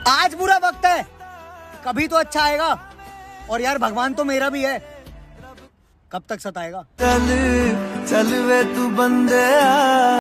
आज बुरा वक्त है, कभी तो अच्छा आएगा। और यार भगवान तो मेरा भी है, कब तक सताएगा। चल चल वे तू बंदे